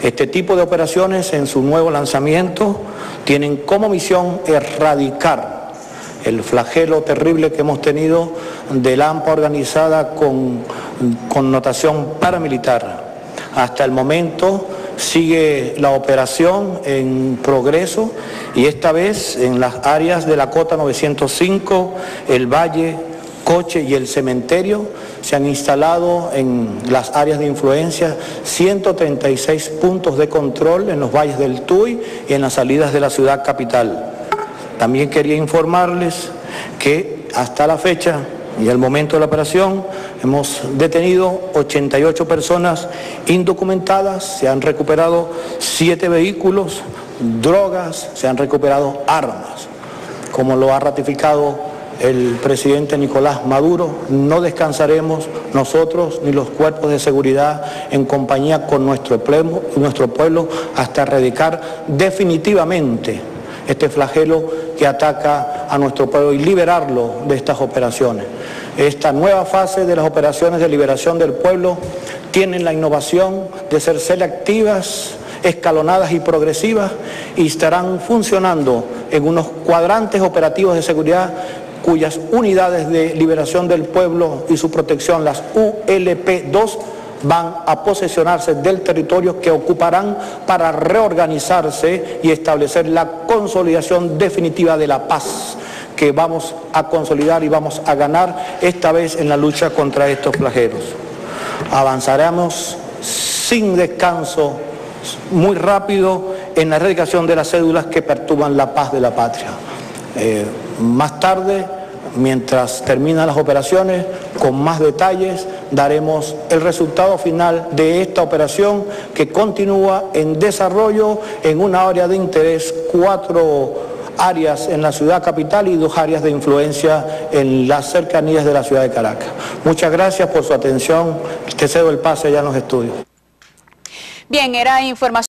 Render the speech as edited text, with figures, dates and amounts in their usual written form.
Este tipo de operaciones en su nuevo lanzamiento tienen como misión erradicar el flagelo terrible que hemos tenido del AMPA organizada con connotación paramilitar. Hasta el momento sigue la operación en progreso y esta vez en las áreas de la Cota 905, el Valle, Coche y el Cementerio se han instalado en las áreas de influencia 136 puntos de control en los valles del Tuy y en las salidas de la ciudad capital. También quería informarles que hasta la fecha y al momento de la operación hemos detenido 88 personas indocumentadas, se han recuperado 7 vehículos, drogas, se han recuperado armas. Como lo ha ratificado el presidente Nicolás Maduro, no descansaremos nosotros ni los cuerpos de seguridad en compañía con nuestro pueblo hasta erradicar definitivamente este flagelo que ataca a nuestro pueblo y liberarlo de estas operaciones. Esta nueva fase de las operaciones de liberación del pueblo tienen la innovación de ser selectivas, escalonadas y progresivas y estarán funcionando en unos cuadrantes operativos de seguridad cuyas unidades de liberación del pueblo y su protección, las ULP-2, van a posesionarse del territorio que ocuparán para reorganizarse y establecer la consolidación definitiva de la paz que vamos a consolidar y vamos a ganar esta vez en la lucha contra estos flagelos. Avanzaremos sin descanso, muy rápido, en la erradicación de las cédulas que perturban la paz de la patria. Más tarde, mientras terminan las operaciones, con más detalles, daremos el resultado final de esta operación que continúa en desarrollo en una área de interés, 4 áreas en la ciudad capital y 2 áreas de influencia en las cercanías de la ciudad de Caracas. Muchas gracias por su atención. Te cedo el pase ya en los estudios. Bien, era información.